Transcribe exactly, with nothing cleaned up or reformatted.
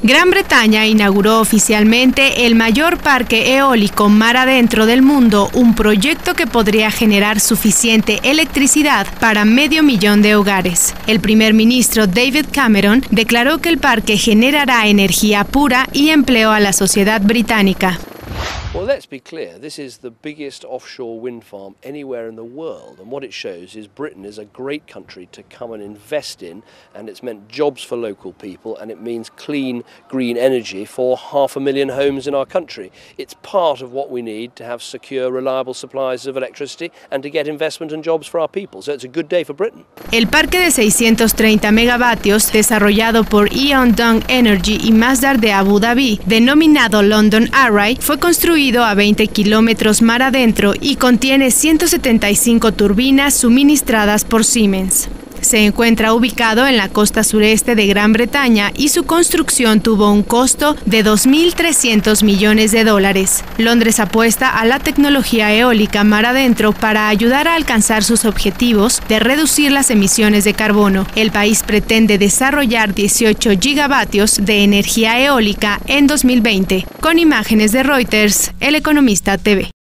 Gran Bretaña inauguró oficialmente el mayor parque eólico mar adentro del mundo, un proyecto que podría generar suficiente electricidad para medio millón de hogares. El primer ministro David Cameron declaró que el parque generará energía pura y empleo a la sociedad británica. Well, let's be clear, this is the biggest offshore wind farm anywhere in the world, and what it shows is Britain is a great country to come and invest in, and it's meant jobs for local people, and it means clean, green energy for half a million homes in our country. It's part of what we need to have secure, reliable supplies of electricity and to get investment and jobs for our people, so it's a good day for Britain. El parque de seiscientos treinta megavatios, desarrollado por Eon Dong Energy y Masdar de Abu Dhabi, denominado London Array, fue construido a veinte kilómetros mar adentro y contiene ciento setenta y cinco turbinas suministradas por Siemens. Se encuentra ubicado en la costa sureste de Gran Bretaña y su construcción tuvo un costo de dos mil trescientos millones de dólares. Londres apuesta a la tecnología eólica mar adentro para ayudar a alcanzar sus objetivos de reducir las emisiones de carbono. El país pretende desarrollar dieciocho gigavatios de energía eólica en dos mil veinte. Con imágenes de Reuters, El Economista T V.